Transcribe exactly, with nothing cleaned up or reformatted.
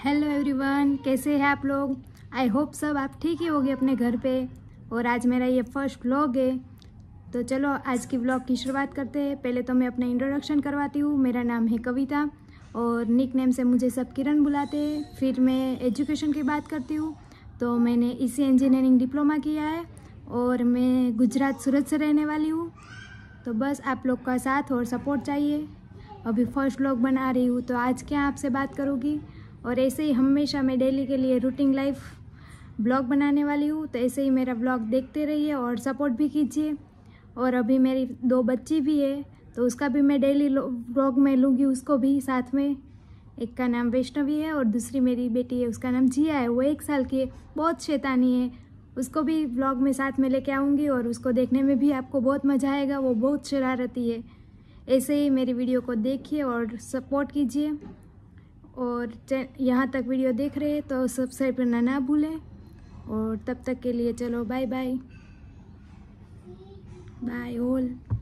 Hello everyone, कैसे हैं आप लोग। आई होप सब आप ठीक ही होंगे अपने घर पे। और आज मेरा ये फर्स्ट व्लॉग है, तो चलो आज की व्लॉग की शुरुआत करते हैं। पहले तो मैं अपना इंट्रोडक्शन करवाती हूँ। मेरा नाम है कविता और निक नेम से मुझे सब किरण बुलाते हैं। फिर मैं एजुकेशन की बात करती हूँ, तो मैंने इसी इंजीनियरिंग डिप्लोमा किया है और मैं गुजरात सूरत से रहने वाली हूँ। तो बस आप लोग का साथ और सपोर्ट चाहिए। अभी फर्स्ट व्लॉग बना रही हूँ, तो आज क्या आपसे बात करूँगी। और ऐसे ही हमेशा मैं डेली के लिए रूटीन लाइफ ब्लॉग बनाने वाली हूँ, तो ऐसे ही मेरा ब्लॉग देखते रहिए और सपोर्ट भी कीजिए। और अभी मेरी दो बच्ची भी है, तो उसका भी मैं डेली ब्लॉग में लूँगी, उसको भी साथ में। एक का नाम वैष्णवी है और दूसरी मेरी बेटी है, उसका नाम जिया है। वो एक साल की है, बहुत शैतानी है। उसको भी ब्लॉग में साथ में लेके आऊँगी और उसको देखने में भी आपको बहुत मज़ा आएगा। वो बहुत शरारती है। ऐसे ही मेरी वीडियो को देखिए और सपोर्ट कीजिए। और यहाँ तक वीडियो देख रहे हैं तो सब्सक्राइब करना ना भूलें। और तब तक के लिए चलो बाय बाय बाय ऑल।